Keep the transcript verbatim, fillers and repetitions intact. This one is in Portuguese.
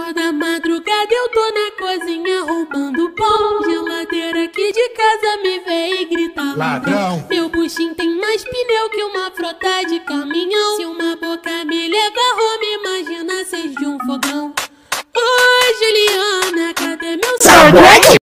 Toda madrugada eu tô na cozinha roubando pão. Geladeira aqui de casa me vê e grita ladrão. Meu buchinho tem mais pneu que uma frota de caminhão. Se uma boca me leva home, imagina seis de um fogão. Oi, Juliana, cadê meu sabonete?